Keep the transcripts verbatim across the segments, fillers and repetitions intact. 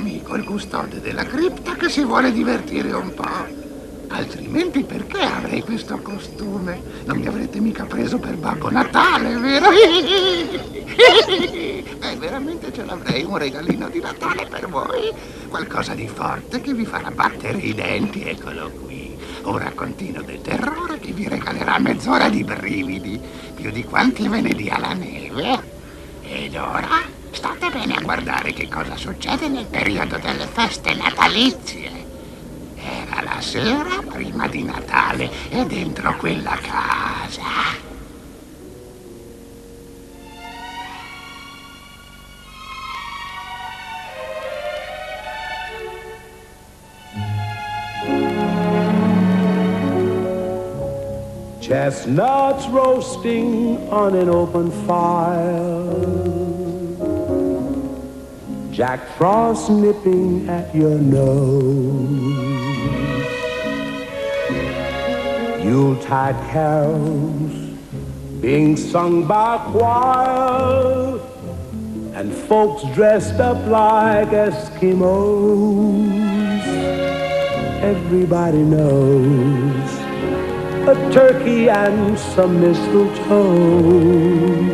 amico, il custode della cripta, che si vuole divertire un po'. Altrimenti perché avrei questo costume? Non mi avrete mica preso per Babbo Natale, vero? Eh, veramente ce l'avrei un regalino di Natale per voi. Qualcosa di forte che vi farà battere i denti, eccolo qui. Un raccontino del terrore che vi regalerà mezz'ora di brividi, più di quanti ve ne dia la neve. Ed ora state bene a guardare che cosa succede nel periodo delle feste natalizie. Era la sera prima di Natale e dentro quella casa. Chestnuts roasting on an open fire, Jack Frost nipping at your nose, Yuletide carols being sung by choir, and folks dressed up like Eskimos. Everybody knows a turkey and some mistletoe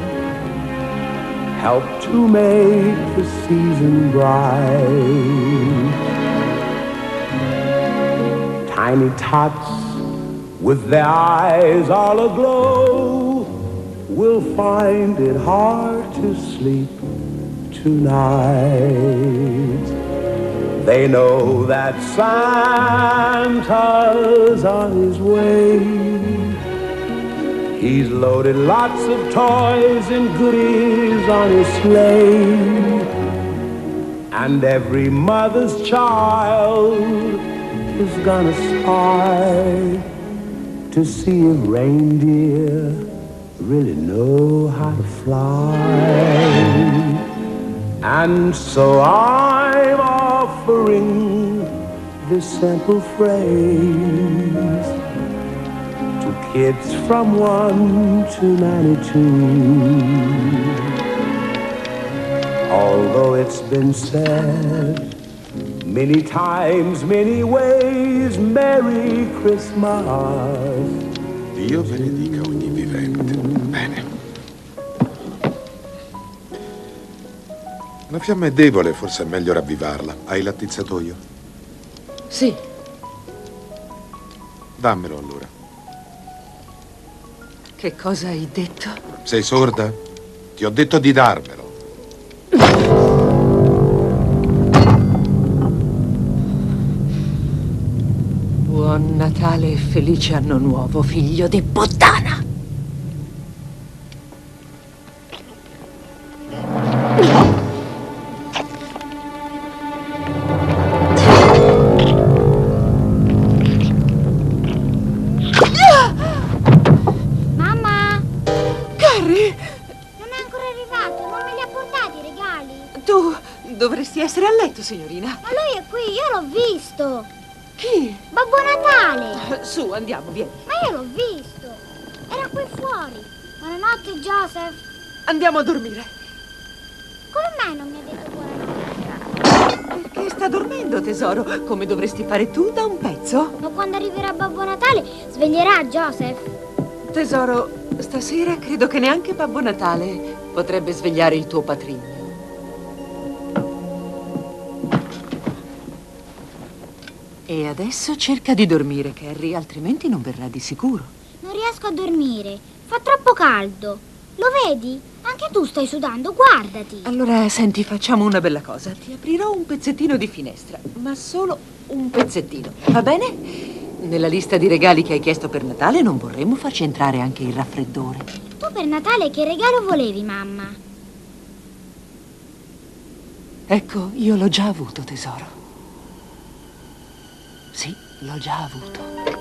help to make the season bright. Tiny tots with their eyes all aglow will find it hard to sleep tonight. They know that Santa's on his way. He's loaded lots of toys and goodies on his sleigh, and every mother's child is gonna spy to see if reindeer really know how to fly. And so I'm offering this simple phrase to kids from one to ninety-two. Although it's been said many times, many ways, Merry Christmas. Dio benedica ogni vivente. Bene. La fiamma è debole, forse è meglio ravvivarla. Hai l'attizzatoio? Sì. Dammelo allora. Che cosa hai detto? Sei sorda? Ti ho detto di darmelo. Buon Natale e felice anno nuovo, figlio di puttana! Mamma! Carrie! Non è ancora arrivato, non me li ha portati i regali. Tu dovresti essere a letto, signorina. Ma lui è qui, io l'ho visto. Chi? Babbo Natale! Su, andiamo, vieni. Ma io l'ho visto! Era qui fuori! Buonanotte, Joseph! Andiamo a dormire. Come mai non mi ha detto buonanotte? Perché sta dormendo, tesoro, come dovresti fare tu da un pezzo. Ma quando arriverà Babbo Natale, sveglierà Joseph? Tesoro, stasera credo che neanche Babbo Natale potrebbe svegliare il tuo patrigno. E adesso cerca di dormire, Carrie, altrimenti non verrà di sicuro. Non riesco a dormire, fa troppo caldo. Lo vedi? Anche tu stai sudando, guardati. Allora, senti, facciamo una bella cosa. Ti aprirò un pezzettino di finestra, ma solo un pezzettino, va bene? Nella lista di regali che hai chiesto per Natale non vorremmo farci entrare anche il raffreddore. Tu per Natale che regalo volevi, mamma? Ecco, io l'ho già avuto, tesoro. Sì, l'ho già avuto.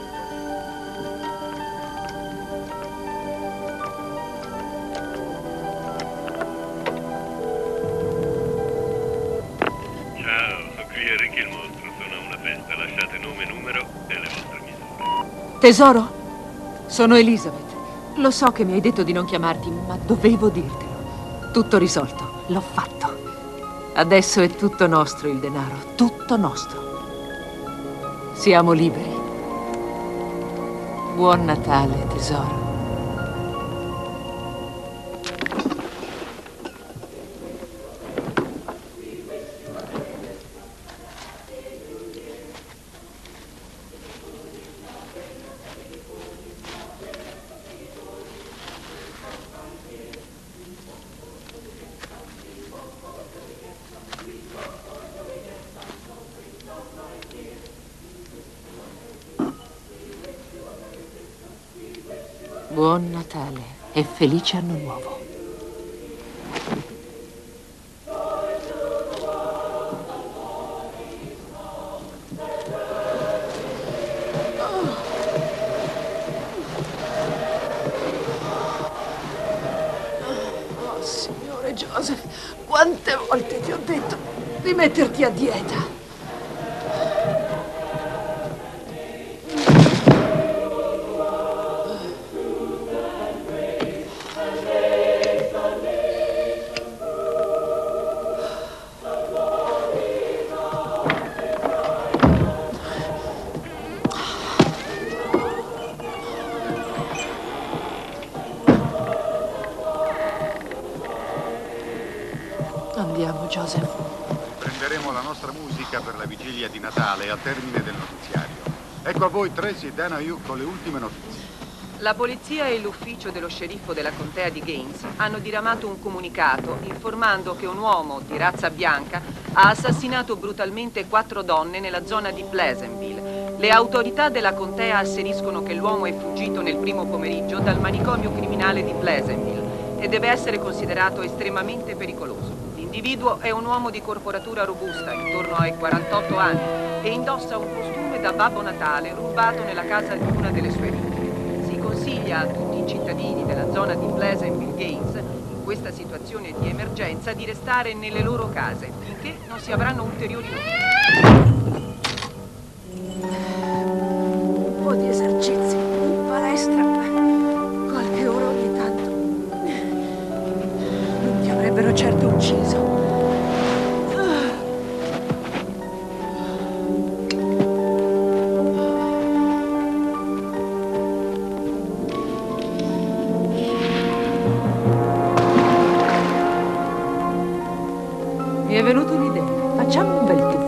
Ciao, sono qui Enrico il mostro. Sono a una festa. Lasciate nome, numero e le vostre misure. Tesoro, sono Elizabeth. Lo so che mi hai detto di non chiamarti, ma dovevo dirtelo. Tutto risolto, l'ho fatto. Adesso è tutto nostro il denaro, tutto nostro. Siamo liberi. Buon Natale, tesoro. Buon Natale e felice anno nuovo. Oh, signore Joseph, quante volte ti ho detto di metterti a dieta? Andiamo, Joseph. Prenderemo la nostra musica per la vigilia di Natale al termine del notiziario. Ecco a voi Tracy e Donahue con le ultime notizie. La polizia e l'ufficio dello sceriffo della contea di Gaines hanno diramato un comunicato informando che un uomo di razza bianca ha assassinato brutalmente quattro donne nella zona di Pleasantville. Le autorità della contea asseriscono che l'uomo è fuggito nel primo pomeriggio dal manicomio criminale di Pleasantville e deve essere considerato estremamente pericoloso. L'individuo è un uomo di corporatura robusta, intorno ai quarantotto anni, e indossa un costume da Babbo Natale rubato nella casa di una delle sue vittime. Si consiglia a tutti i cittadini della zona di Pleasantville Gaines, in questa situazione di emergenza, di restare nelle loro case finché non si avranno ulteriori notizie. Un po' di esercizi in palestra, qualche ora ogni tanto. Non ti avrebbero certo ucciso. Mi è venuta un'idea. Facciamo un bel tuffo.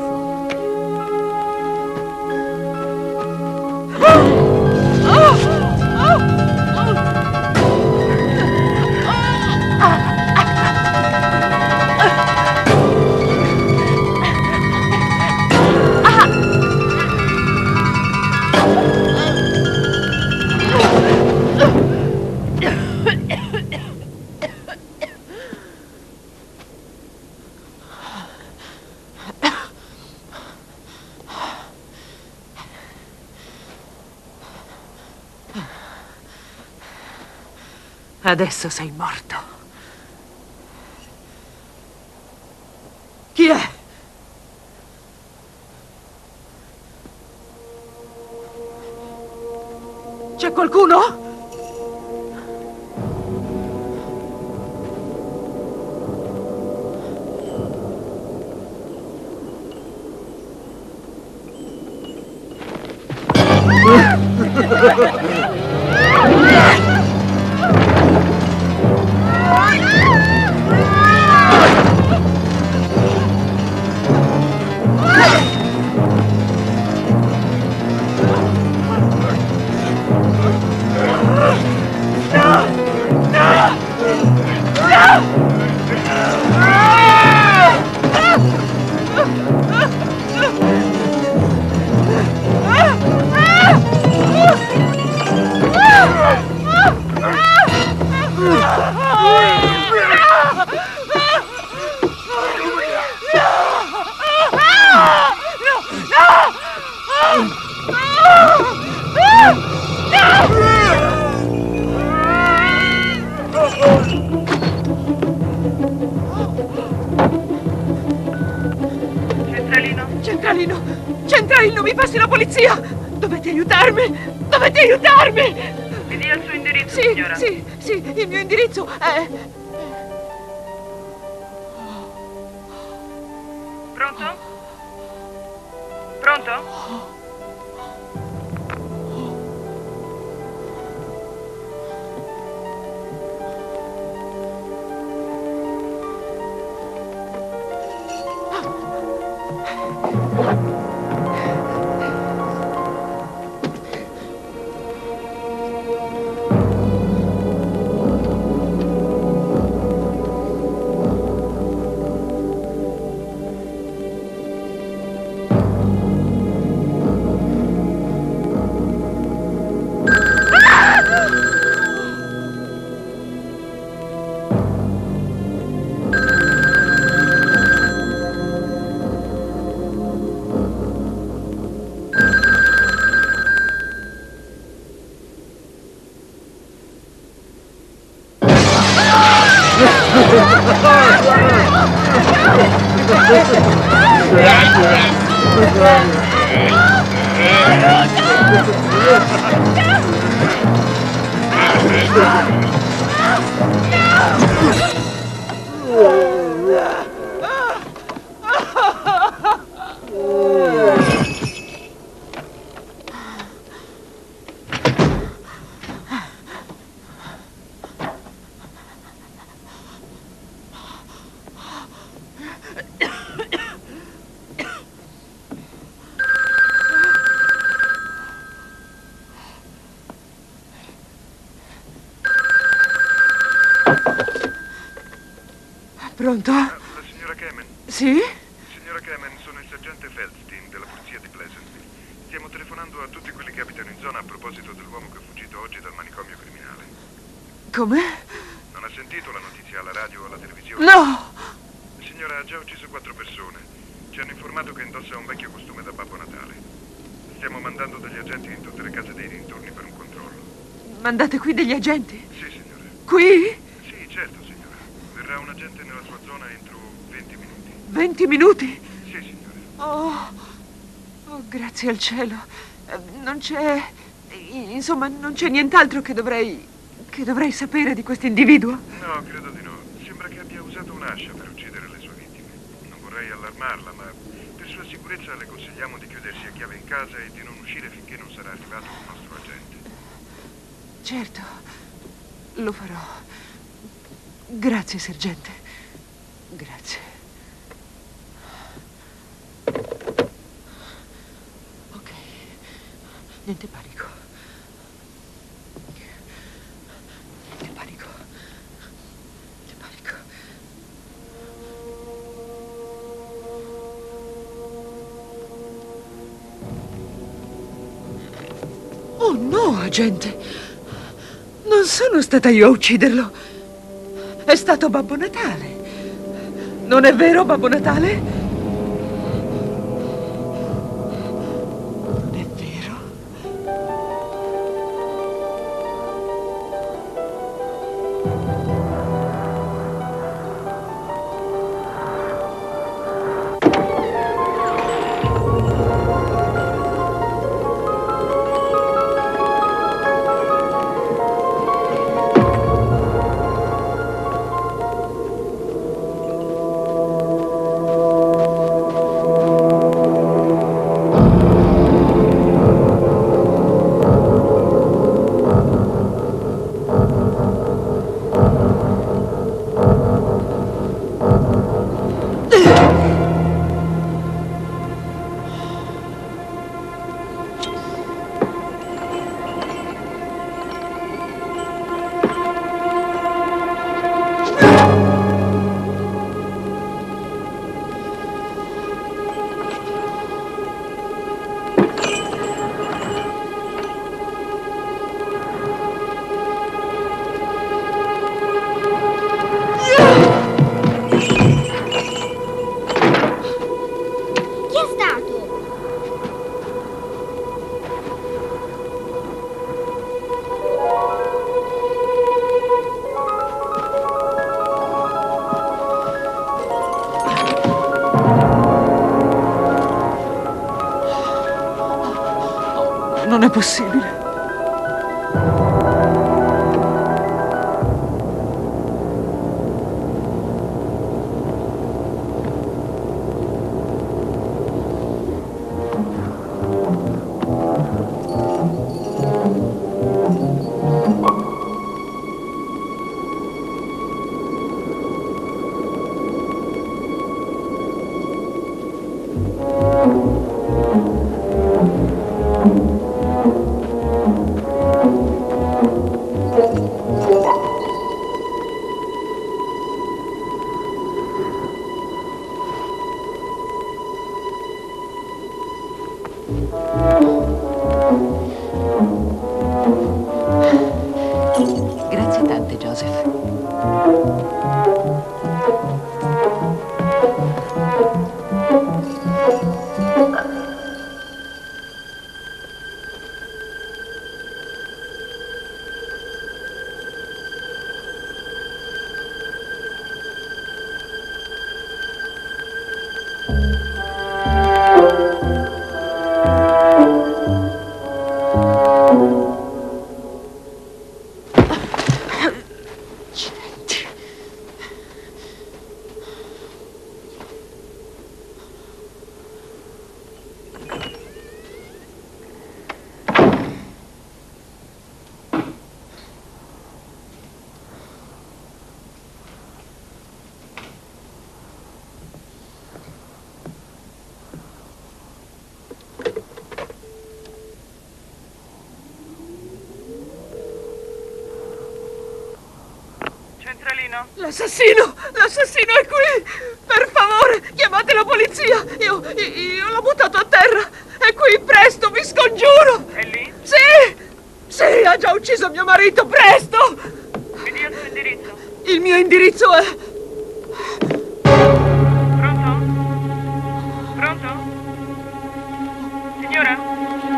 Adesso sei morto. Chi è? C'è qualcuno? Centralino! Centralino, mi passi la polizia! Dovete aiutarmi! Dovete aiutarmi! Mi dia il suo indirizzo, sì, signora. Sì, sì, il mio indirizzo è... Pronto? Pronto? La signora Kemen? Sì? Signora Kemen, sono il sergente Feldstein della polizia di Pleasantville. Stiamo telefonando a tutti quelli che abitano in zona a proposito dell'uomo che è fuggito oggi dal manicomio criminale. Come? Non ha sentito la notizia alla radio o alla televisione? No! Signora, ha già ucciso quattro persone. Ci hanno informato che indossa un vecchio costume da Babbo Natale. Stiamo mandando degli agenti in tutte le case dei dintorni per un controllo. Mandate qui degli agenti? Sì, signore. Qui? Sì, certo, signora. Verrà un agente nella sua zona entro venti minuti. Venti minuti? Sì, signore. Oh, oh, grazie al cielo. Eh, Non c'è... Insomma, non c'è nient'altro che dovrei... che dovrei sapere di questo individuo? No, credo di no. Sembra che abbia usato un'ascia per uccidere le sue vittime. Non vorrei allarmarla, ma per sua sicurezza le consigliamo di chiudersi a chiave in casa e di non uscire finché non sarà arrivato un nostro agente. Certo, lo farò. Grazie, sergente. Grazie. Ok. Niente panico. Niente panico. Niente panico. Oh no, agente. Non sono stata io a ucciderlo. È stato Babbo Natale. Non è vero, Babbo Natale? Non è vero? Non è possibile. Grazie tante, Joseph. Centralino? L'assassino! L'assassino è qui! Per favore, chiamate la polizia! Io, io, io l'ho buttato a terra! È qui, presto, vi scongiuro! È lì? Sì! Sì, ha già ucciso mio marito, presto! Mi dia il suo indirizzo. Il mio indirizzo è... Pronto? Pronto? Signora?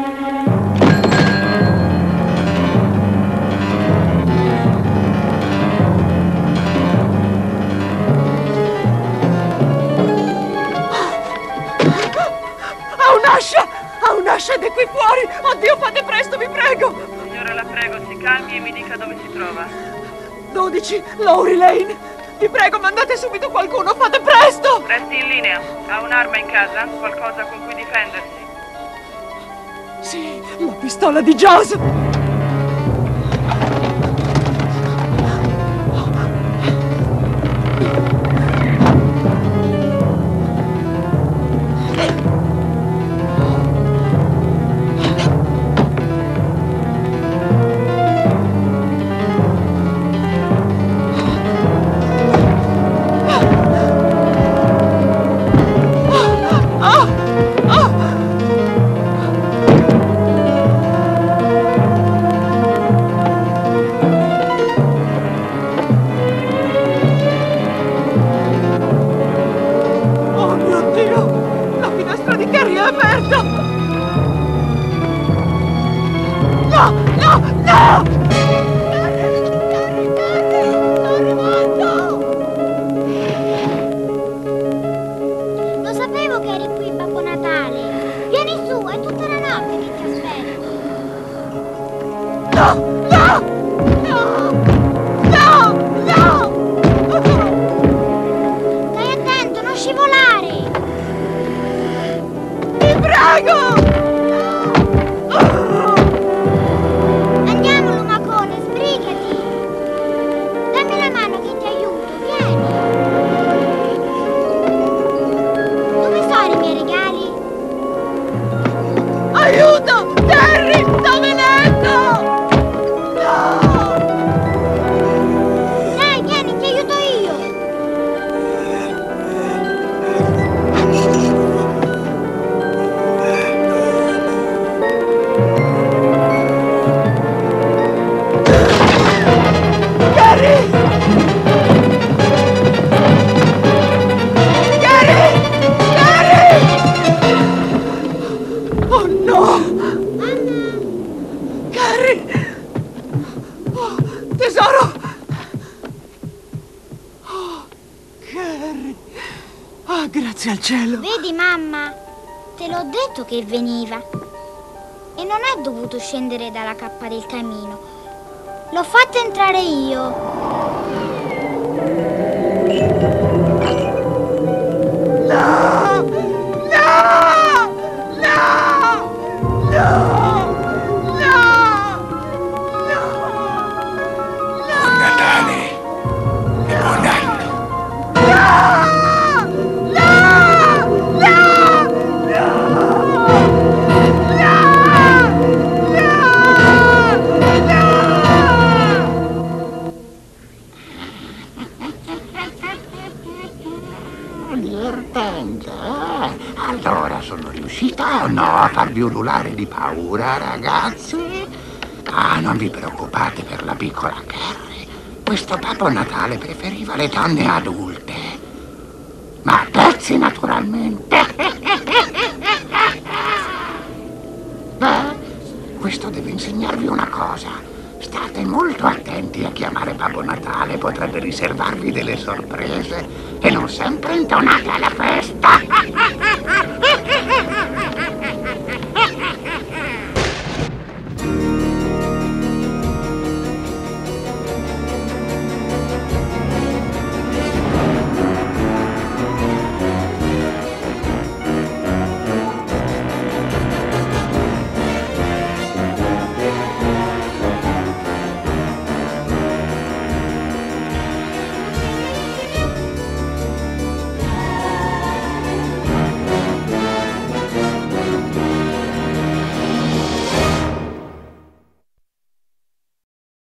Ha un'ascia! Ha un'ascia ed è qui fuori! Oddio, fate presto, vi prego! Signora, la prego, si calmi e mi dica dove si trova. dodici, Lowry Lane! Vi prego, mandate subito qualcuno, fate presto! Resti in linea. Ha un'arma in casa? Qualcosa con cui difendersi? Sì, la pistola di Joseph! Lo sapevo che eri qui, Babbo Natale. Vieni su, è tutta la notte che ti aspetto. No! No! No! No! No! Stai attento, non scivolare. Ti prego! Andiamo, lumacone, sbrigati. Dammi la mano che ti aiuto, vieni. Dove sono i miei regali? Aiuto! Terry! Dove letto? No! Dai, vieni, ti aiuto io. Gary! Gary! Gary! Oh no! Gary! Oh, tesoro! Oh, Gary! Ah, grazie al cielo! Vedi, mamma? Te l'ho detto che veniva. E non ha dovuto scendere dalla cappa del camino. L'ho fatto entrare io. No! No! No! No! No! Buon Natale e buon anno. No! No! No! No! Allora, sono riuscito o no a farvi ululare di paura, ragazzi? Ah, non vi preoccupate per la piccola Carrie. Questo Babbo Natale preferiva le donne adulte. Ma a pezzi, naturalmente. Beh, questo deve insegnarvi una cosa. State molto attenti a chiamare Babbo Natale, potrebbe riservarvi delle sorprese e non sempre intonate alla festa.